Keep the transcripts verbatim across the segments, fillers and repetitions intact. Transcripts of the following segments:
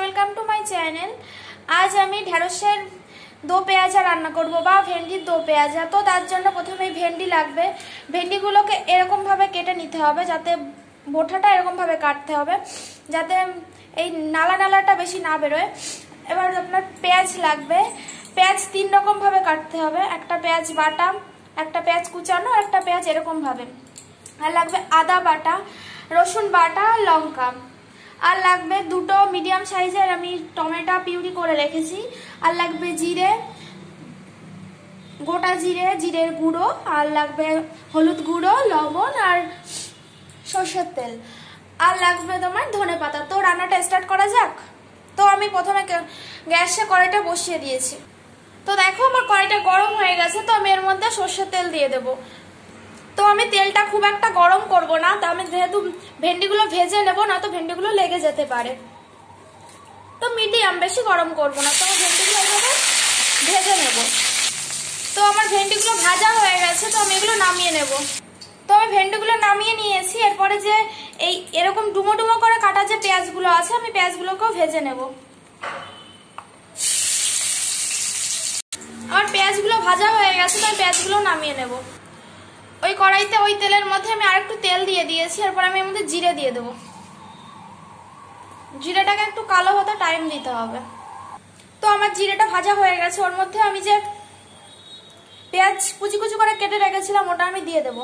Welcome to my channel. আজ আমি ঢেঁড়সের দো পেঁয়াজা রান্না করব বা ভেন্ডির দো পেঁয়াজা। তো তার জন্য প্রথমে ভেন্ডি লাগবে। ভেন্ডিগুলোকে এরকমভাবে কেটে নিতে হবে, যাতে বোটাটা এরকমভাবে কাটতে হবে যাতে এই নালা নালাটা বেশি না বেরোয়। এবার আপনার পেঁয়াজ লাগবে। পেঁয়াজ তিন রকমভাবে কাটতে হবে, একটা পেঁয়াজ বাটা, একটা পেঁয়াজ কুচানো, একটা পেঁয়াজ এরকমভাবে। আর লাগবে আদা বাটা, রসুন বাটা, লঙ্কা। আর লাগবে দুটো মিডিয়াম সাইজের আমি টমেটো পিউরি করে রেখেছি। আর লাগবে জিরে, গোটা জিরে, জিরের গুঁড়ো। আর লাগবে হলুদ গুঁড়ো, লবণ আর সর্ষের তেল। আর লাগবে তোমার ধনে পাতা। তো রান্নাটা স্টার্ট করা যাক। তো আমি প্রথমে গ্যাসে কড়াইটা বসিয়ে দিয়েছি। তো দেখো আমার কড়াইটা গরম হয়ে গেছে। তো আমি এর মধ্যে সর্ষের তেল দিয়ে দেবো। তো আমি তেলটা খুব একটা গরম করব না, তো আমি যেহেতু ভেন্ডিগুলো ভেজে নেবো, না তো ভেন্ডিগুলো লেগে যেতে পারে। তো মিডিয়াম, বেশি গরম করব না। তো ভেন্ডিগুলো এইভাবে ভেজে নেব। তো আমার ভেন্ডিগুলো ভাজা হয়ে গেছে, তো আমি এগুলো নামিয়ে নেব। তো আমি ভেন্ডিগুলো নামিয়ে নিয়েছি। এরপরে যে এই এরকম ডুমো ডুমো করে কাটা যে পেঁয়াজগুলো আছে, আমি পেঁয়াজগুলোকেও ভেজে নেব। আমার পেঁয়াজগুলো ভাজা হয়ে গেছে, তো আমি পেঁয়াজগুলো নামিয়ে নেব। ওই কড়াইতে ওই তেলের মধ্যে আমি আরেকটু তেল দিয়ে দিয়েছি। এরপর আমি এর মধ্যে জিরে দিয়ে দেবো। জিরেটাকে একটু কালো হতে টাইম দিতে হবে। তো আমার জিরেটা ভাজা হয়ে গেছে। ওর মধ্যে আমি যে পেঁয়াজ কুচি কুচি করে কেটে রেখেছিলাম, ওটা আমি দিয়ে দেব।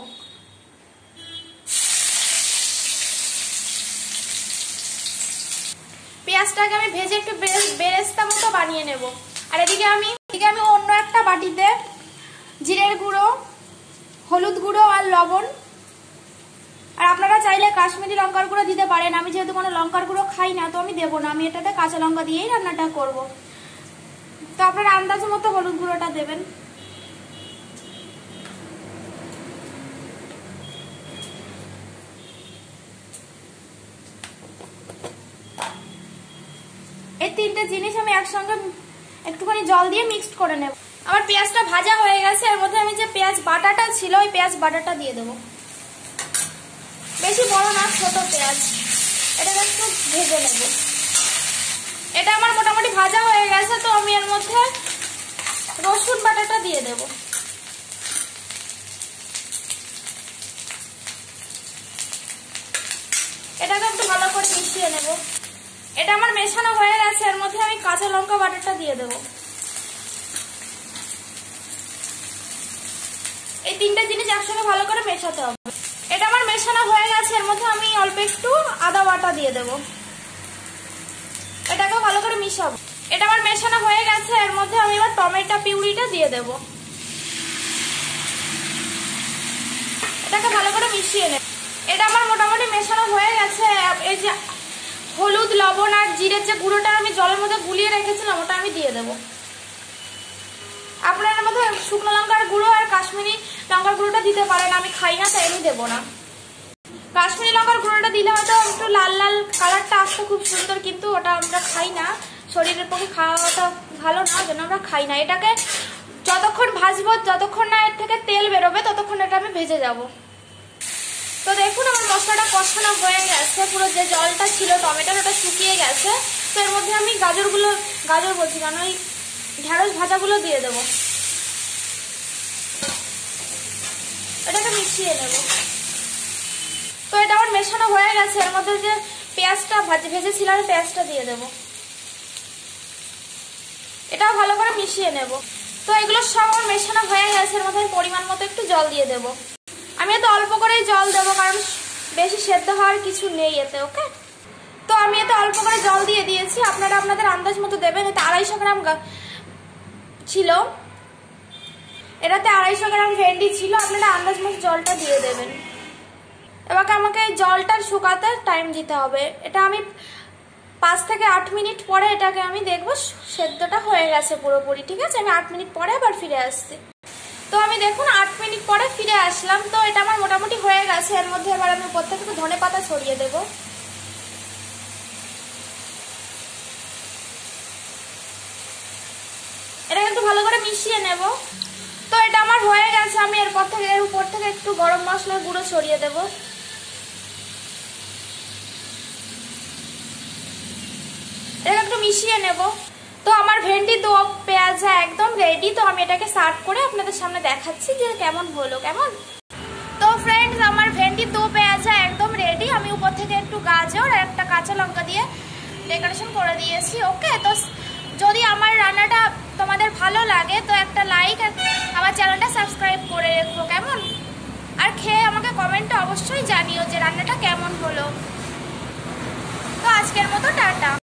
পেঁয়াজটাকে আমি ভেজে একটু বেরেস্তা মতো বানিয়ে নেব। আর এদিকে আমি এদিকে আমি অন্য একটা বাটিতে জিরের গুঁড়ো, হলুদ গুঁড়ো আর লবণ, আর আপনারা চাইলে কাশ্মীরি লঙ্কার গুঁড়ো দিতে পারেন। আমি যেহেতু কোনো লঙ্কার গুঁড়ো খাই না, তো আমি দেবো না। আমি এটাতে কাঁচা লঙ্কা দিয়েই রান্নাটা করব। তো আপনারা আন্দাজ মতো হলুদ গুঁড়োটা দেবেন। এই তিনটে জিনিস আমি একসঙ্গে একটুখানি জল দিয়ে মিক্সড করে নেব। আমার পেঁয়াজটা ভাজা হয়ে গেছে। এর মধ্যে আমি যে পেঁয়াজ বাটাটা ছিল, ওই পেঁয়াজ বাটাটা দিয়ে দেবো। বেশি বড় না, ছোট পেঁয়াজ। এটাকে একটু ভেজে নেব। এটা আমার মোটামুটি ভাজা হয়ে গেছে। তো আমি এর মধ্যে রসুন বাটাটা দিয়ে দেব। এটাকে একটু ভালো করে মিশিয়ে নেব। এটা আমার মেশানো হয়ে গেছে। এর মধ্যে আমি কাঁচা লঙ্কা বাটাটা দিয়ে দেব। এই তিনটা জিনিস একসঙ্গে ভালো করে মেশাতে হবে। এটা আমার মেশানো হয়ে গেছে। এর মধ্যে আমি অল্প একটু আদা বাটা দিয়ে দেব। এটাকেও ভালো করে মিশাবো। এটা আমার মেশানো হয়ে গেছে। এর মধ্যে আমি এবার টমেটো পিউরিটা দিয়ে দেব। এটাকে ভালো করে মিশিয়ে নেব। এটা আমার মোটামুটি মেশানো হয়ে গেছে। এই যে হলুদ, লবণ আর জিরের যে গুঁড়োটা আমি জলের মধ্যে গুলিয়ে রেখেছিলাম, ওটা আমি দিয়ে দেব। আপনার মধ্যে শুকনো লঙ্কার গুঁড়ো আর কাশ্মীরি লঙ্কার গুঁড়োটা দিতে পারেন। আমি খাই না, তাই আমি দেবো না। কাশ্মীরি লঙ্কার গুঁড়োটা দিলে হয়তো একটু লাল লাল কালারটা আসতে খুব সুন্দর, কিন্তু ওটা আমরা খাই না। শরীরের পক্ষে খাওয়াটা ভালো না, যেন আমরা খাই না। এটাকে যতক্ষণ ভাজবো, যতক্ষণ না এর থেকে তেল বেরোবে, ততক্ষণ এটা আমি ভেজে যাব। তো দেখুন আমার মশলাটা কষানো হয়ে গেছে। পুরো যে জলটা ছিল টমেটোর, ওটা শুকিয়ে গেছে। তো এর মধ্যে আমি গাজরগুলো, গাজর বলছি কারণ ওই ঢেঁড়স ভাজাগুলো দিয়ে দেবো। এটাকে মিশিয়ে নেব। তো এটা আমার মেশানো হয়ে গেছে। এর মধ্যে যে পেঁয়াজটা ভাজে ভেজেছিলাম, পেঁয়াজটা দিয়ে দেব। এটাও ভালো করে মিশিয়ে নেব। তো এগুলো সব আমার মেশানো হয়ে গেছে। এর মধ্যে পরিমাণ মতো একটু জল দিয়ে দেব। আমি এতে অল্প করেই জল দেবো, কারণ বেশি সেদ্ধ হওয়ার কিছু নেই এতে। ওকে, তো আমি এতে অল্প করে জল দিয়ে দিয়েছি। আপনারা আপনাদের আন্দাজ মতো দেবেন। এতে আড়াইশো গ্রাম ছিল, এটাতে আড়াইশো গ্রাম ভেন্ডি ছিল। আপনারা আন্দাজ মতো জলটা দিয়ে দেবেন। এবার আমাকে এই জলটা শুকাতে টাইম দিতে হবে। এটা আমি পাঁচ থেকে আট মিনিট পরে এটাকে আমি দেখবো সেদ্ধটা হয়ে গেছে পুরোপুরি। ঠিক আছে, আমি আট মিনিট পরে আবার ফিরে আসছি। তো আমি দেখুন আট মিনিট পরে ফিরে আসলাম। তো এটা আমার মোটামুটি হয়ে গেছে। এর মধ্যে এবার আমি উপর থেকে একটু ধনে পাতা ছড়িয়ে দেবো। এটাকে একটু ভালো করে মিশিয়ে নেব। তো এটা আমার হয়ে গেছে। আমি এরপর থেকে এর উপর থেকে একটু গরম মশলার গুঁড়ো ছড়িয়ে দেব। এটাকে একটু মিশিয়ে নেব। তো আমার ভেন্ডি দো পেঁয়াজা একদম রেডি। তো আমি এটাকে সার্ভ করে আপনাদের সামনে দেখাচ্ছি যে কেমন হলো। কেমন তো ফ্রেন্ডস, আমার ভেন্ডি দো পেঁয়াজা একদম রেডি। আমি উপর থেকে একটু গাজর আর একটা কাঁচা লঙ্কা দিয়ে ডেকোরেশন করে দিয়েছি। ওকে, তো যদি আমার রান্নাটা তোমাদের ভালো লাগে তো একটা লাইক আর আমার চ্যানেলটা সাবস্ক্রাইব করে রেখো। কেমন, আর খেয়ে আমাকে কমেন্টে অবশ্যই জানিও যে রান্নাটা কেমন হলো। তো আজকের মতো টাটা।